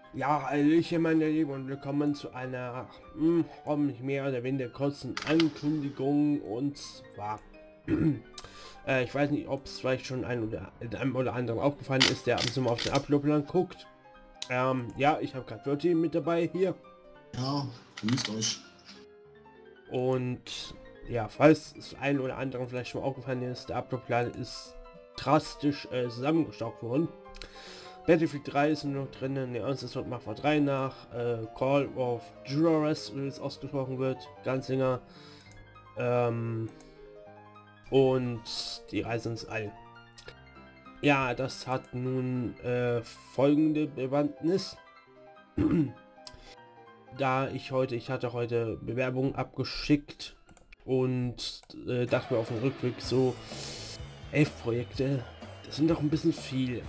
Ja, Hallöchen meine Lieben und willkommen zu einer hoffentlich mehr oder weniger kurzen Ankündigung, und zwar ich weiß nicht, ob es vielleicht schon einem oder anderen aufgefallen ist, der ab und zu mal auf den Upload-Plan guckt. Ja, ich habe gerade Virti mit dabei hier, Ja, grüßt euch. und ja, falls es einem oder anderen vielleicht schon mal aufgefallen ist, der Upload-Plan ist drastisch zusammengestaucht worden. Battlefield 3 ist nur noch drin, der erste wird Mafia 3 nach, Call of Juarez, wie es ausgesprochen wird, ganz länger, und die Reise ins All. Ja, das hat nun folgende Bewandtnis. Ich hatte heute Bewerbungen abgeschickt und dachte mir auf den Rückweg so, 11 Projekte, das sind doch ein bisschen viel.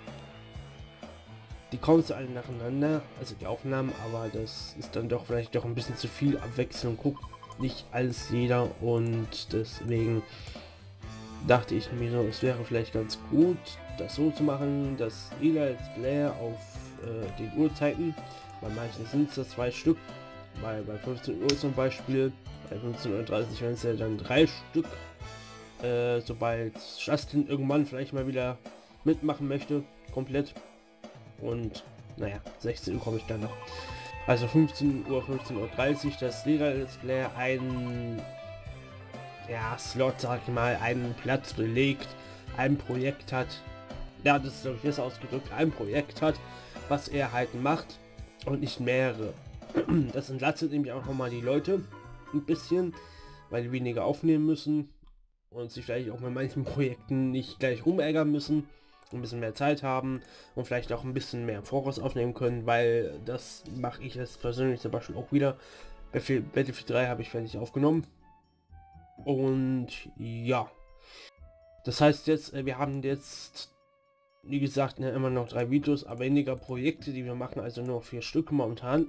Die kommen zu alle nacheinander, also die Aufnahmen, aber das ist dann doch vielleicht doch ein bisschen zu viel Abwechslung, guckt nicht alles jeder, und deswegen dachte ich mir so, es wäre vielleicht ganz gut, das so zu machen, dass jeder Let's Player auf den Uhrzeiten, bei manchen sind es 2 Stück, bei 15 Uhr zum Beispiel, bei 15:30 Uhr werden es ja dann 3 Stück, sobald Justin irgendwann vielleicht mal wieder mitmachen möchte, komplett. Und naja, 16 Uhr komme ich dann noch. Also 15 Uhr, 15:30 Uhr, dass jeder Let's Player einen Slot, sag ich mal, einen Platz belegt, ein Projekt hat. Ja, das ist glaube ich besser ausgedrückt, ein Projekt hat, was er halt macht und nicht mehrere. Das entlastet nämlich auch nochmal die Leute ein bisschen, weil die weniger aufnehmen müssen und sich vielleicht auch bei manchen Projekten nicht gleich rumärgern müssen, ein bisschen mehr Zeit haben und vielleicht auch ein bisschen mehr im Voraus aufnehmen können, weil das mache ich jetzt persönlich zum Beispiel auch wieder. Battlefield 3 habe ich fertig aufgenommen, und ja, das heißt jetzt, wir haben jetzt, wie gesagt, immer noch 3 Videos, aber weniger Projekte, die wir machen, also nur 4 Stück momentan.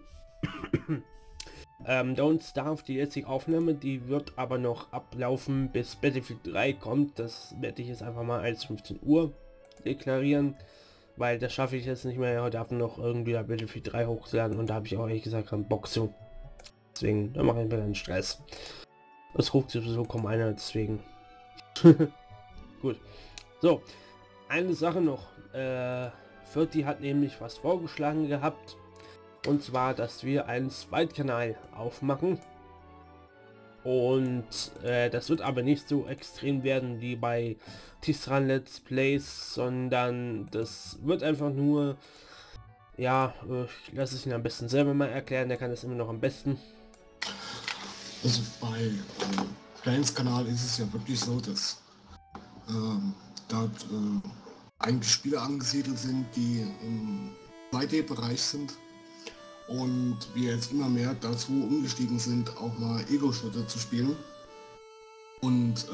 Don't Starve, die jetzige Aufnahme, die wird aber noch ablaufen, bis Battlefield 3 kommt. Das werde ich jetzt einfach mal als 15 Uhr deklarieren, weil das schaffe ich jetzt nicht mehr. Heute Abend noch irgendwie Battlefield 3 hochzuladen, und da habe ich auch ehrlich gesagt keinen Bock zu. Deswegen, da mache ich mir dann Stress. Es ruft sowieso kaum einer, deswegen. Gut. So, eine Sache noch. Virti hat nämlich was vorgeschlagen gehabt. Und zwar, dass wir einen Zweitkanal aufmachen. Und das wird aber nicht so extrem werden wie bei Tisran Let's Plays, sondern das wird einfach nur, ja, ich lasse es ihn am besten selber mal erklären, der kann das immer noch am besten. Also bei Clans Kanal ist es ja wirklich so, dass dort eigentlich Spiele angesiedelt sind, die im 2D-Bereich sind, und wir jetzt immer mehr dazu umgestiegen sind, auch mal Ego-Shooter zu spielen. Und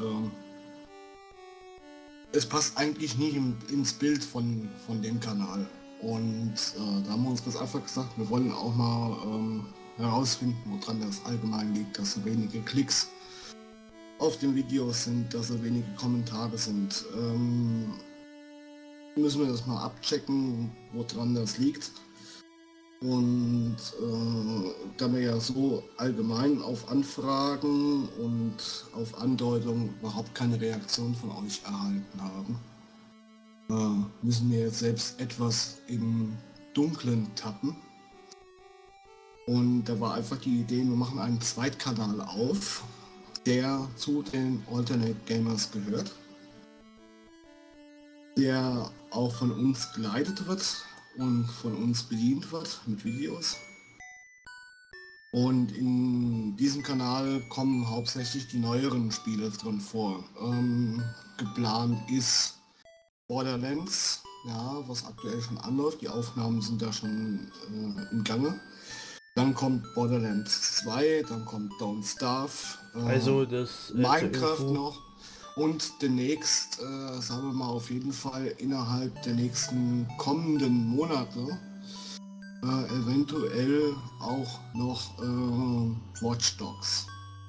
es passt eigentlich nicht ins Bild von dem Kanal. Und da haben wir uns ganz einfach gesagt, wir wollen auch mal herausfinden, woran das allgemein liegt, dass so wenige Klicks auf den Videos sind, dass so wenige Kommentare sind. Müssen wir das mal abchecken, woran das liegt. Und da wir ja so allgemein auf Anfragen und auf Andeutungen überhaupt keine Reaktion von euch erhalten haben, müssen wir jetzt selbst etwas im Dunkeln tappen. Und da war einfach die Idee, wir machen einen Zweitkanal auf, der zu den Alternate Gamers gehört, der auch von uns geleitet wird und von uns bedient wird mit Videos. Und in diesem Kanal kommen hauptsächlich die neueren Spiele drin vor. Geplant ist Borderlands, ja, was aktuell schon anläuft, die Aufnahmen sind da schon im Gange. Dann kommt Borderlands 2, dann kommt Don't Starve, Also das Minecraft noch, und demnächst, sagen wir mal auf jeden Fall innerhalb der nächsten kommenden Monate, eventuell auch noch Watch Dogs.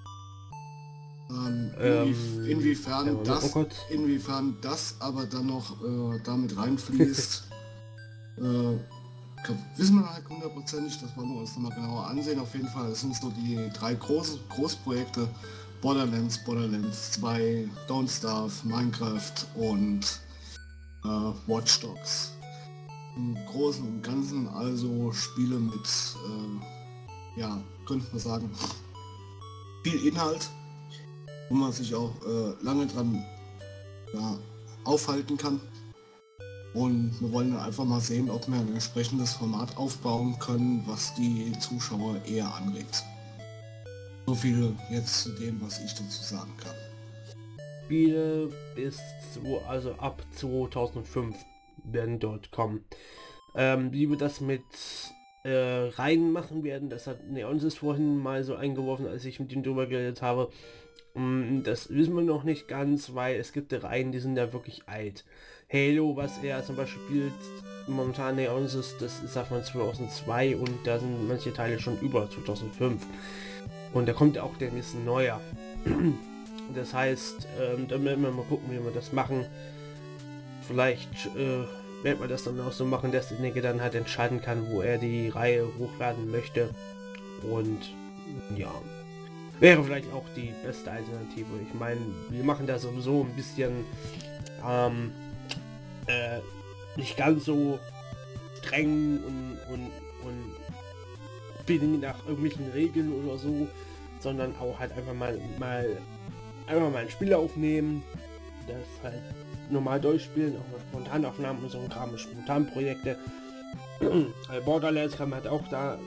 Inwiefern das aber dann noch damit reinfließt, wissen wir halt hundertprozentig, das wollen wir uns nochmal genauer ansehen. Auf jeden Fall sind so die drei Großprojekte Borderlands, Borderlands 2, Don't Starve, Minecraft und Watch Dogs. Im Großen und Ganzen also Spiele mit, ja, könnte man sagen, viel Inhalt, wo man sich auch lange dran aufhalten kann. Und wir wollen einfach mal sehen, ob wir ein entsprechendes Format aufbauen können, was die Zuschauer eher anregt. So viel jetzt zu dem, was ich dazu sagen kann. Spiele also ab 2005 werden dort kommen. Wie wir das mit Reihen machen werden, das hat Neonsis vorhin mal so eingeworfen, als ich mit ihm drüber geredet habe. Das wissen wir noch nicht ganz, weil es gibt Reihen, die sind ja wirklich alt. Halo, was er zum Beispiel spielt, momentan Neonsis, das ist ja von 2002 und da sind manche Teile schon über 2005. Und da kommt auch der nächste neuer. Das heißt, da werden wir mal gucken, wie wir das machen. Vielleicht wird man das dann auch so machen, dass derjenige dann halt entscheiden kann, wo er die Reihe hochladen möchte. Und ja, wäre vielleicht auch die beste Alternative. Ich meine, wir machen da sowieso ein bisschen nicht ganz so streng und bin nach irgendwelchen Regeln oder so, sondern auch halt einfach mal ein Spiel aufnehmen, das halt normal durchspielen, auch mal Spontanaufnahmen und so ein Kram, Spontanprojekte. Borderlands kam halt auch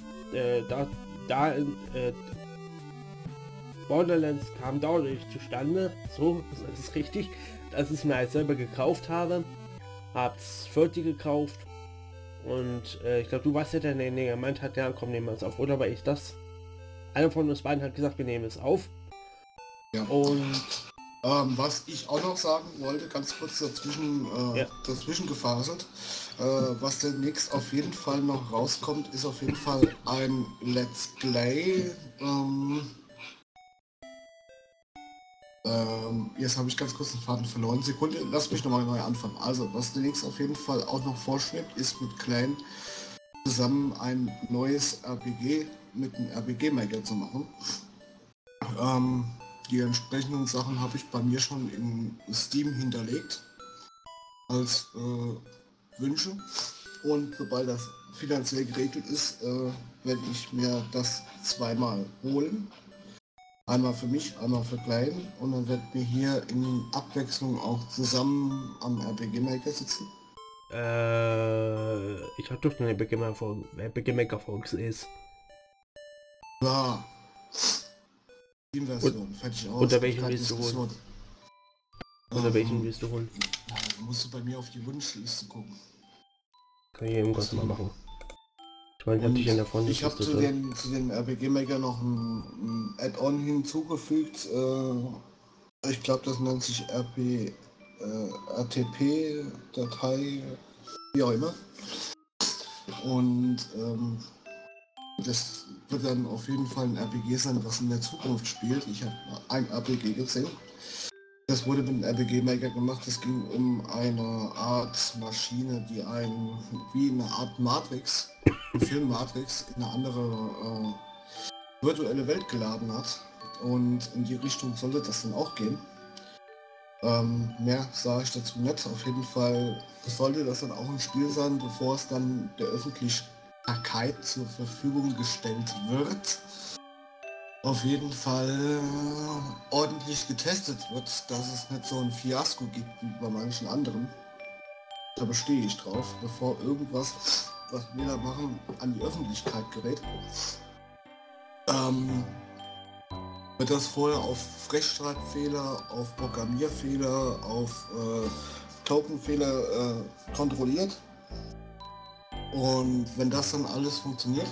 Borderlands kam dadurch zustande, so, das ist richtig, dass ich es mir halt selber gekauft habe, hab's 40 gekauft und ich glaube, du warst ja der gemeint hat, ja komm, nehmen wir es auf, oder war ich das? Einer von uns beiden hat gesagt, wir nehmen es auf. Ja. Und was ich auch noch sagen wollte, ganz kurz dazwischen gefaselt, was demnächst auf jeden Fall noch rauskommt, ist auf jeden Fall ein Let's Play. Jetzt habe ich ganz kurz den Faden verloren. Sekunde, lass mich nochmal neu anfangen. Also, was demnächst auf jeden Fall auch noch vorschwebt, ist mit Klein zusammen ein neues RPG mit einem RPG-Maker zu machen. Die entsprechenden Sachen habe ich bei mir schon in Steam hinterlegt als Wünsche, und sobald das finanziell geregelt ist, werde ich mir das zweimal holen. Einmal für mich, einmal für Klein, und dann wird mir hier in Abwechslung auch zusammen am RPG Maker sitzen. Ich habe doch eine RPG Maker Folge ist. Ja. Steam-Version, fertig aus. Unter welchen willst du holen? Unter welchen willst du holen? Musst du bei mir auf die Wunschliste gucken. Kann ich irgendwas mal machen. Ich meine, hatte ich in der Front nicht. Ich habe zu den RPG Maker noch ein Add-on hinzugefügt. Ich glaube, das nennt sich RTP Datei, wie auch immer. Und das wird dann auf jeden Fall ein RPG sein, was in der Zukunft spielt. Ich habe ein RPG gesehen. Das wurde mit einem RPG Maker gemacht. Es ging um eine Art Maschine, die wie eine Art Matrix, Film Matrix, in eine andere virtuelle Welt geladen hat. Und in die Richtung sollte das dann auch gehen. Mehr sage ich dazu nicht. Auf jeden Fall sollte das dann auch ein Spiel sein, bevor es dann der Öffentlichkeit zur Verfügung gestellt wird. Auf jeden Fall ordentlich getestet wird, dass es nicht so ein Fiasko gibt wie bei manchen anderen. Da bestehe ich drauf, bevor irgendwas, was wir da machen, an die Öffentlichkeit gerät. Wird das vorher auf Rechtschreibfehler, auf Programmierfehler, auf Tokenfehler kontrolliert. Und wenn das dann alles funktioniert,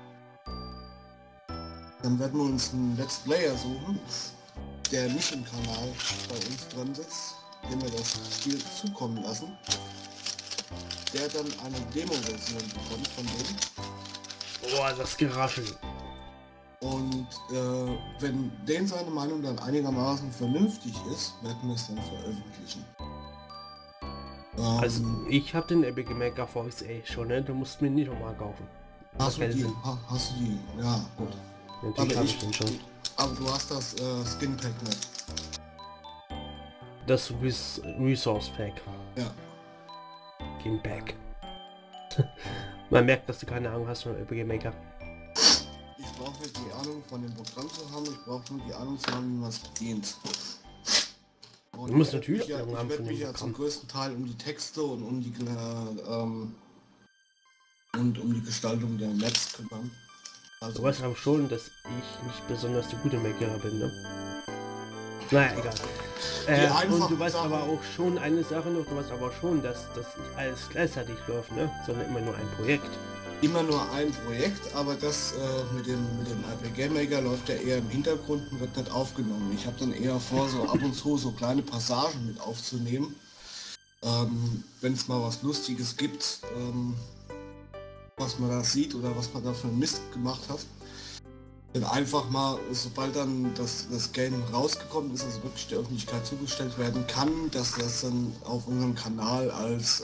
dann werden wir uns einen Let's Player suchen, der nicht im Kanal bei uns drin sitzt, dem wir das Spiel zukommen lassen, der dann eine Demo-Version bekommt von dem. Oh, das Geraschel. Und wenn den seine Meinung dann einigermaßen vernünftig ist, werden wir es dann veröffentlichen. Also Ähm, ich habe den Epic Maker VXA schon, ne? Du musst mir nicht nochmal kaufen. Macht hast du keinen die? Sinn. Hast du die? Ja, gut. Natürlich Aber habe ich den schon. aber du hast das Skin Pack nicht. Das Resource Pack. Ja. Game Pack. Man merkt, dass du keine Ahnung hast von Epic Maker. Ich brauche nicht die Ahnung von dem Programm zu haben, ich brauche nur die Ahnung zu haben, wie man es bedient. Und Du musst ich werd natürlich mich ja, Ahnung ich haben werd von mich dem ja zum Programm. größten Teil um die Texte und um die Gestaltung der Maps kümmern. Also Du weißt aber schon, dass ich nicht besonders der gute Maker bin, ne? Naja, egal. die Und du einfachen weißt aber Sachen, auch schon eine Sache noch, du weißt aber schon, dass das nicht alles gleichzeitig läuft, ne? Sondern immer nur ein Projekt. immer nur ein Projekt, aber das mit dem RPG Maker läuft ja eher im Hintergrund und wird nicht aufgenommen. Ich habe dann eher vor, so ab und zu so kleine Passagen mit aufzunehmen. Wenn es mal was Lustiges gibt, was man da sieht oder was man da für einen Mist gemacht hat. Dann einfach mal, sobald dann das Game rausgekommen ist, also wirklich der Öffentlichkeit zugestellt werden kann, dass das dann auf unserem Kanal als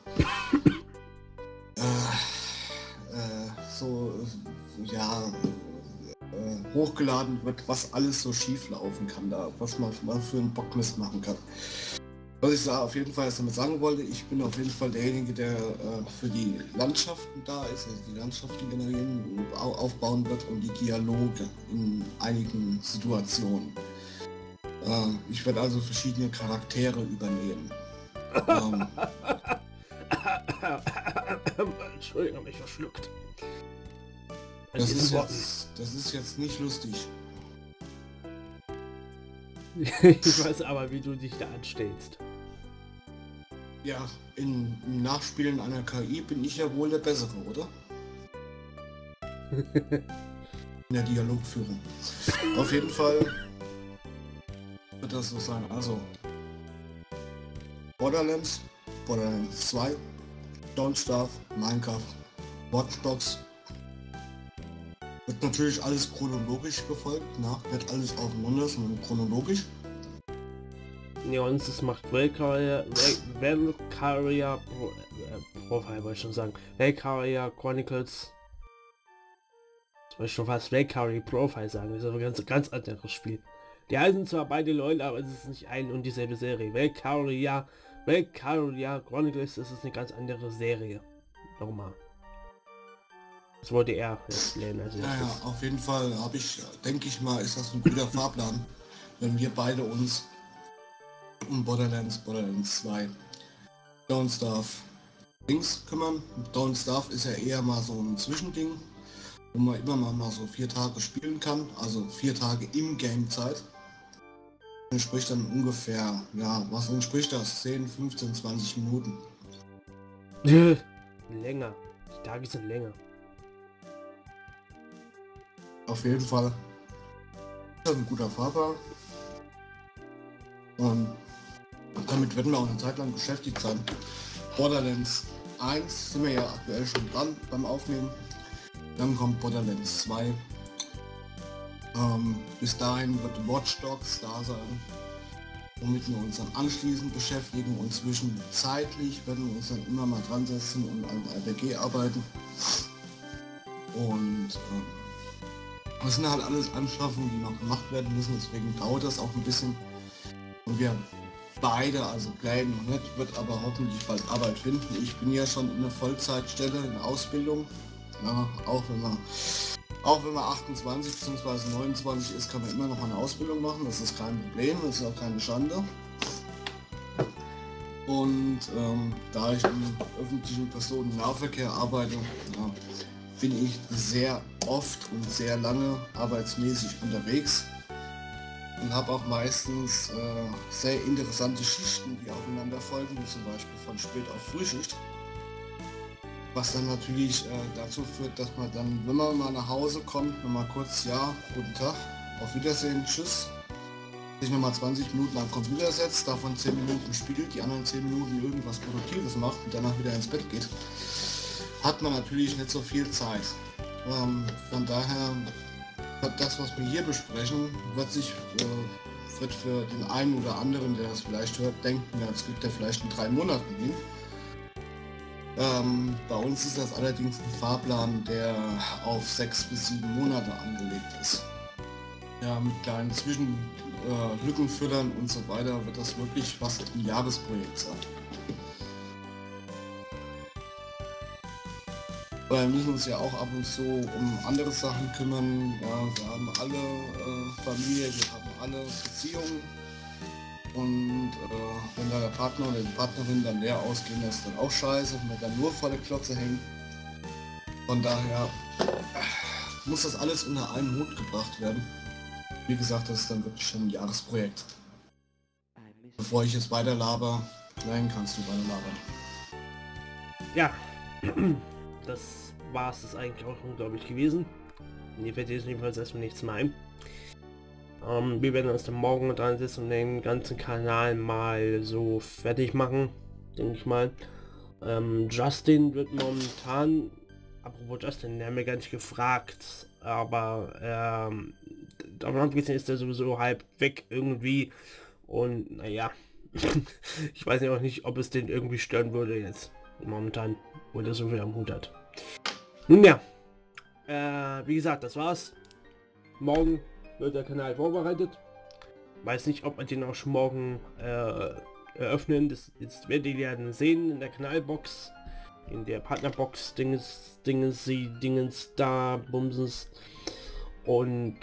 so ja hochgeladen wird, was alles so schief laufen kann da, was man mal für einen Bockmist machen kann. Was ich auf jeden Fall damit sagen wollte, ich bin auf jeden Fall derjenige, der für die Landschaften da ist, also die Landschaften generieren, aufbauen wird und die Dialoge in einigen Situationen. Ich werde also verschiedene Charaktere übernehmen. Ähm, Entschuldigung, mich verschluckt. das ist jetzt nicht lustig. Ich weiß aber, wie du dich da anstellst. Ja, im Nachspielen einer KI bin ich ja wohl der Bessere, oder? In der Dialogführung. Auf jeden Fall wird das so sein. Also Borderlands, Borderlands 2, Don't Starve, Minecraft, Watch Dogs. Wird natürlich alles chronologisch befolgt, nicht alles aufeinander, sondern chronologisch. Ja, und es macht Valkyria Profile, wollte ich schon sagen. Valkyria Chronicles. Ich wollte schon fast Valkyria Profile sagen, das ist aber ein ganz anderes Spiel. Die heißen zwar beide Leute, aber es ist nicht ein und dieselbe Serie. Valkyria Chronicles, das ist eine ganz andere Serie. Nochmal. Das wollte er jetzt lernen, also Naja, auf jeden Fall denke ich mal, ist das ein guter Fahrplan, wenn wir beide uns um Borderlands 2, Don't Starve Dings kümmern. Don't Starve ist ja eher mal so ein Zwischending, wo man immer mal so 4 Tage spielen kann, also 4 Tage im Game Zeit. Entspricht dann ungefähr, ja, was entspricht das? 10, 15, 20 Minuten. länger. Die Tage sind länger. Auf jeden Fall. Das ist ein guter Fahrplan. Und damit werden wir auch eine Zeit lang beschäftigt sein. Borderlands 1 sind wir ja aktuell schon dran beim Aufnehmen. Dann kommt Borderlands 2. Bis dahin wird Watch Dogs da sein, womit wir uns dann anschließend beschäftigen, und zwischenzeitlich werden wir uns dann immer mal dran setzen und an RPG arbeiten. Und das sind halt alles Anschaffungen, die noch gemacht werden müssen, deswegen dauert das auch ein bisschen. Und wir beide, also Glenn noch nicht, wird aber hoffentlich bald Arbeit finden. Ich bin ja schon in einer Vollzeitstelle in Ausbildung. Ja, auch wenn man 28 bzw. 29 ist, kann man immer noch eine Ausbildung machen. Das ist kein Problem, das ist auch keine Schande. Und da ich im öffentlichen Personennahverkehr arbeite, ja, bin ich sehr oft und sehr lange arbeitsmäßig unterwegs und habe auch meistens sehr interessante Schichten, die aufeinander folgen, wie zum Beispiel von Spät auf Frühschicht. Was dann natürlich dazu führt, dass man dann, wenn man mal nach Hause kommt, nochmal kurz, ja, guten Tag, auf Wiedersehen, tschüss, sich nochmal 20 Minuten am Computer setzt, davon 10 Minuten spielt, die anderen 10 Minuten irgendwas Produktives macht und danach wieder ins Bett geht, hat man natürlich nicht so viel Zeit. Von daher, das, was wir hier besprechen, wird sich wird für den einen oder anderen, der das vielleicht hört, denken, ja, es gibt ja vielleicht in 3 Monaten hin. Bei uns ist das allerdings ein Fahrplan, der auf 6 bis 7 Monate angelegt ist. Ja, mit kleinen Zwischenlückenfüllern und so weiter wird das wirklich fast ein Jahresprojekt sein. Wir müssen uns ja auch ab und zu um andere Sachen kümmern. Ja, wir haben alle Familie, wir haben alle Beziehungen. Und wenn da der Partner oder die Partnerin dann leer ausgehen, das ist dann auch scheiße, wenn wir dann nur volle Klotze hängen. Von daher muss das alles unter einen Hut gebracht werden. Wie gesagt, das ist dann wirklich schon ein Jahresprojekt. Bevor ich jetzt weiter laber, nein, kannst du weiter labern. Ja, das war es eigentlich auch schon, glaube ich, gewesen. Mir fällt jetzt jedenfalls erstmal nichts mehr ein. Wir werden uns dann morgen dran sitzen und den ganzen Kanal mal so fertig machen, denke ich mal. Justin wird momentan, apropos Justin, der haben wir gar nicht gefragt, aber davon abgesehen ist er sowieso halb weg irgendwie und naja, ich weiß ja auch nicht, ob es den irgendwie stören würde jetzt momentan, wo der so viel am Hut hat. Nun ja, wie gesagt, das war's. Morgen wird der Kanal vorbereitet. Weiß nicht, ob wir den auch schon morgen eröffnen. Das jetzt werdet ihr dann sehen in der Kanalbox, in der Partnerbox, Dingens da, Bumsens. Und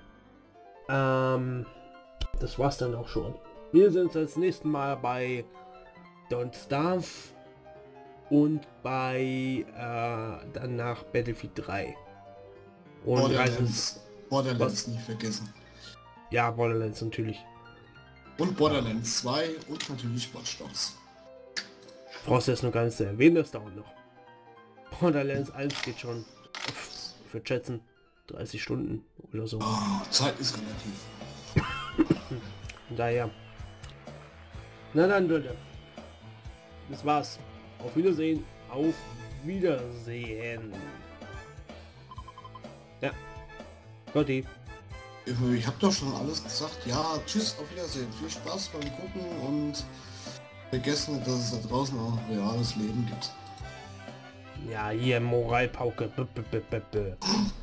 das war's dann auch schon. Wir sehen uns das nächste Mal bei Don't Starve und bei danach Battlefield 3. Und Borderlands nicht vergessen. Ja, Borderlands natürlich. Und Borderlands 2 und natürlich Watch Dogs. Brauchst du jetzt nur gar nicht zu erwähnen, das dauert noch. Borderlands 1 geht schon, ich würde schätzen, 30 Stunden oder so. Oh, Zeit ist relativ. Daher. Na dann, Leute. Das war's. Auf Wiedersehen. Auf Wiedersehen. Ja. Gotti. Ich habe doch schon alles gesagt. Ja, tschüss, auf Wiedersehen. Viel Spaß beim Gucken und vergessen, dass es da draußen auch ein reales Leben gibt. Ja, hier Moralpauke.